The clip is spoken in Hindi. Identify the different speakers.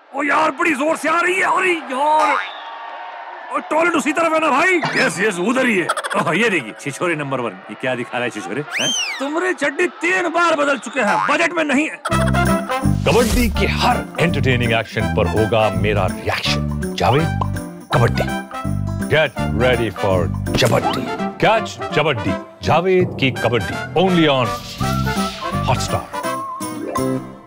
Speaker 1: ओ यार बड़ी जोर से आ रही है। अरे यार और टॉयलेट उसी तरफ है ना भाई? यस यस उधर ही है। ओह ये देखिए छिछोरे नंबर 1। ये क्या दिखा रहा है छिछोरे? तुम्हारी चड्डी 3 बार बदल चुके हैं, बजट में नहीं है।
Speaker 2: कबड्डी के हर एंटरटेनिंग एक्शन पर होगा मेरा reaction. Javed kabaddi, get ready for जबड्डी। कैच जबड्डी, जावेद की कबड्डी, ओनली ऑन हॉटस्टार।